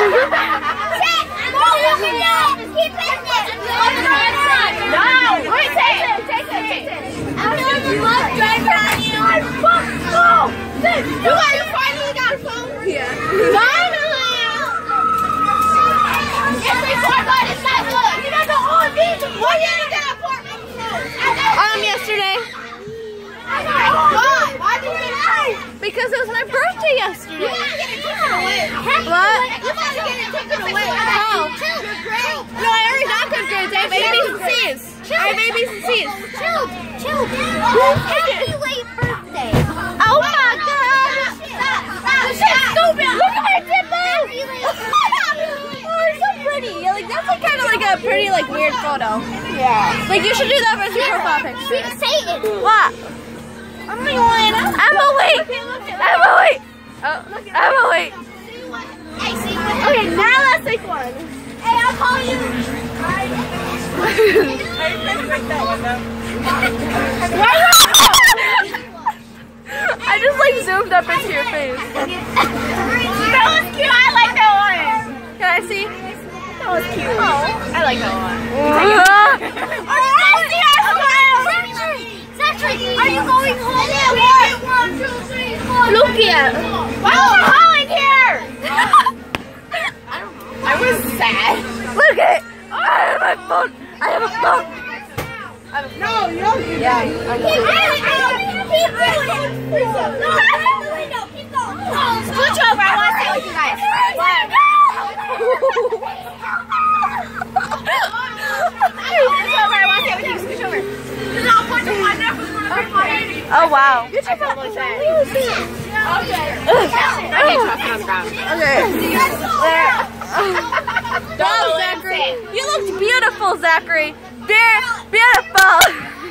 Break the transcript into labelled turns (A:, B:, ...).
A: You guys finally got a phone for you. Finally! It's good. It's not good. You don't know all of these. What year did that apartment?
B: Yesterday.
A: Why did you get
B: Because it was my birthday yesterday.
A: You're not getting taken away.
B: What?
A: You're about to get taken away.
B: How?
A: You're great.
B: No, I already got good grades. I have A's and C's. I have A's and C's.
A: Chill. Happy late birthday.
B: Oh my God.
A: Stop. Stupid. Look at my dimple.
B: Oh, it's so pretty. Yeah, like that's like kind of like a pretty like weird photo.
A: Yeah.
B: Like you should do that as your profile picture.
A: Satan.
B: What? Emma, wait. Emma, wait.
A: Okay, now let's take one. Hey, I'll call you.
B: I just like zoomed up into your face.
A: That was cute. I like that one.
B: Can I see?
A: That was cute. I like that one. Are you going home? Look at. Why are we hauling here? I was sad.
B: Look at it. I have my phone. I have a phone.
A: No, you don't. Yeah. Keep going. Switch over. I want to stay with you guys. Switch over.
B: Oh wow.
A: Get your phone. Okay. I hate talking on the ground.
B: Okay. Go, Zachary. You looked beautiful, Zachary. Beautiful.